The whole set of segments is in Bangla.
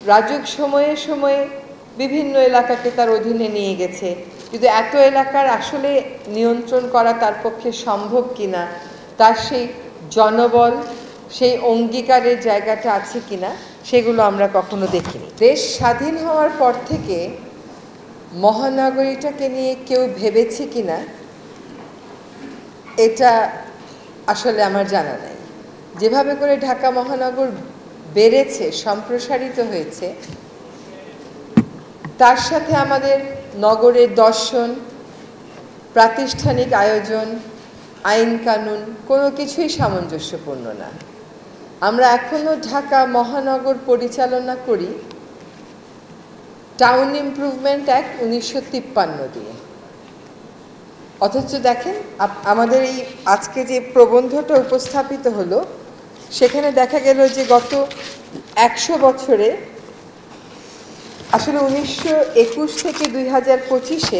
রাজুক সময়ে সময়ে বিভিন্ন এলাকাকে তার অধীনে নিয়ে গেছে, কিন্তু এত এলাকার আসলে নিয়ন্ত্রণ করা তার পক্ষে সম্ভব কিনা, তার সেই জনবল, সেই অঙ্গীকারের জায়গাটা আছে কিনা, সেগুলো আমরা কখনো দেখিনি। দেশ স্বাধীন হওয়ার পর থেকে মহানগরীটাকে নিয়ে কেউ ভেবেছে কিনা এটা আসলে আমার জানা নাই। যেভাবে করে ঢাকা মহানগর বেড়েছে, সম্প্রসারিত হয়েছে, তার সাথে আমাদের নগরের দর্শন, প্রাতিষ্ঠানিক আয়োজন, আইন কানুন কোনো কিছুই সামঞ্জস্যপূর্ণ না। আমরা এখনো ঢাকা মহানগর পরিচালনা করি টাউন ইমপ্রুভমেন্ট অ্যাক্ট 1953 দিয়ে। অথচ দেখেন আমাদের এই আজকে যে প্রবন্ধটা উপস্থাপিত হলো, সেখানে দেখা গেল যে গত 100 বছরে আসলে 1921 থেকে 2025-এ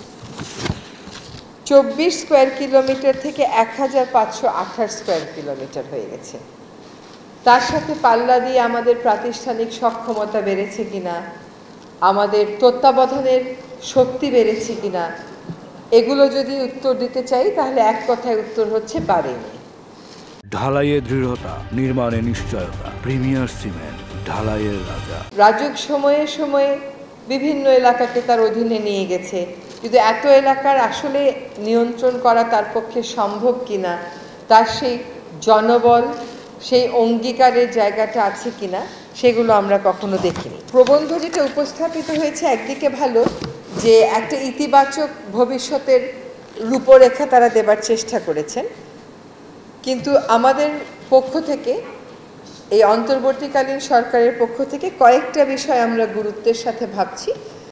24 স্কোয়ার কিলোমিটার থেকে 1528 স্কোয়ার কিলোমিটার হয়ে গেছে। তার সাথে পাল্লা দিয়ে আমাদের প্রাতিষ্ঠানিক সক্ষমতা বেড়েছে কিনা, আমাদের তত্ত্বাবধানের শক্তি বেড়েছে কিনা, এগুলো যদি উত্তর দিতে চাই তাহলে এক কথায় উত্তর হচ্ছে পারেনি। ঢালাইয়ে দৃঢ়তা, নির্মাণে নিশ্চয়তা, প্রিমিয়ার সিমেন্ট, ঢালাইয়ের রাজা। রাজুক সময়ে সময়ে বিভিন্ন এলাকাকে তার অধীনে নিয়ে গেছে, কিন্তু এত এলাকার আসলে নিয়ন্ত্রণ করা তার পক্ষে সম্ভব কিনা, তার সেই জনবল, সেই অঙ্গীকারের জায়গাটা আছে কিনা, সেগুলো আমরা কখনো দেখিনি। প্রবন্ধ যেটা উপস্থাপিত হয়েছে একদিকে ভালো, যে একটা ইতিবাচক ভবিষ্যতের রূপরেখা তারা দেবার চেষ্টা করেছেন, কিন্তু আমাদের পক্ষ থেকে, এই অন্তর্বর্তীকালীন সরকারের পক্ষ থেকে কয়েকটা বিষয় আমরা গুরুত্বের সাথে ভাবছি